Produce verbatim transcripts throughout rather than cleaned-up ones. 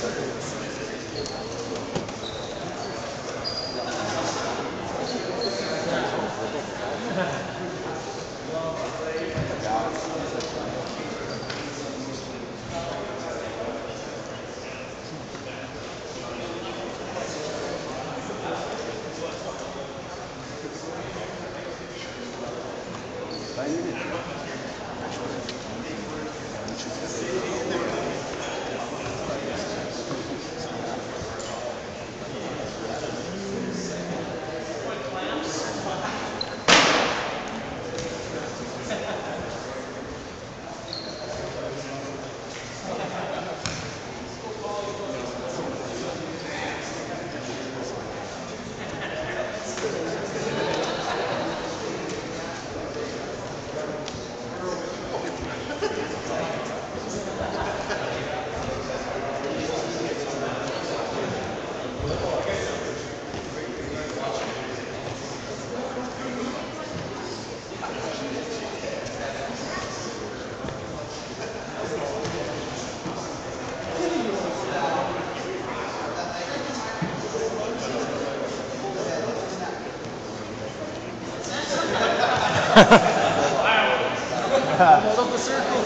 Stop the circle.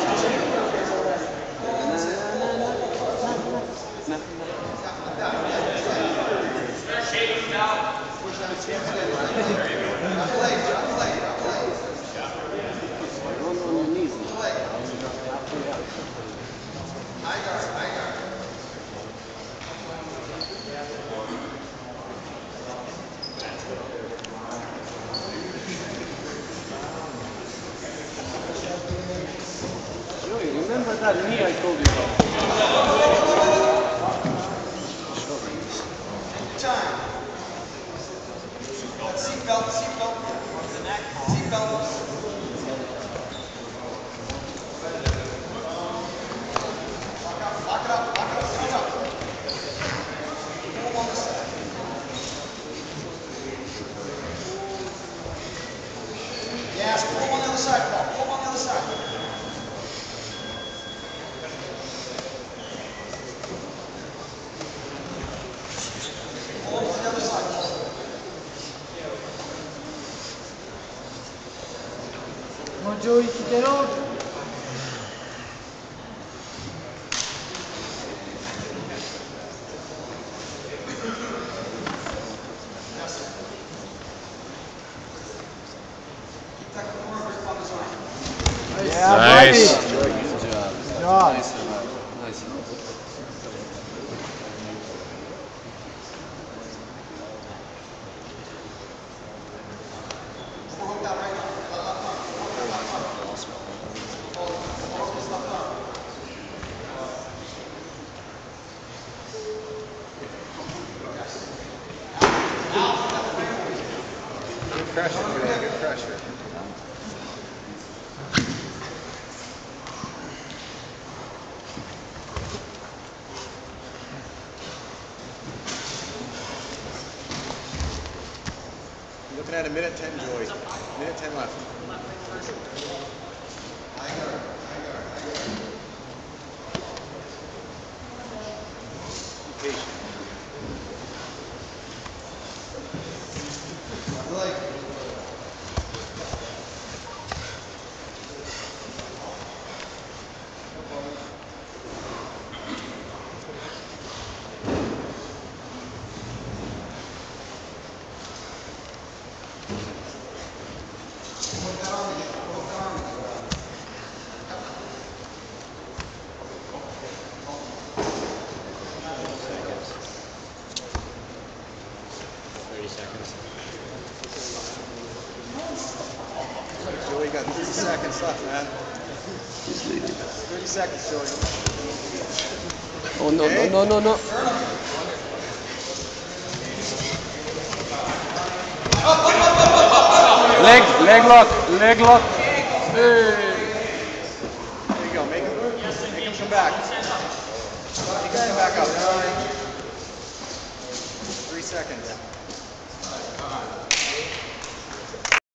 Remember that knee I told you about? Time. Seatbelt, seatbelt. Seatbelt. Lock up, lock it up, lock it up, lock it up. Pull on the side. Yes, pull on the other side, Paul. Pull on the other side. Come on, Joey, keep that on. Yeah, nice. Good job. Good job. Nice. Nice. Good pressure, Joey, good pressure. You're looking at a minute ten, Joey. Minute ten left. I got it. I got it. I got it. Be patient. Like. thirty seconds. Joey, got thirty seconds left, man. thirty seconds, Joey. Oh, no, Okay. no, no, no, no. Leg, leg lock, leg lock. Hey. There you go. Make him, make him come back. Make him come back up. Three seconds.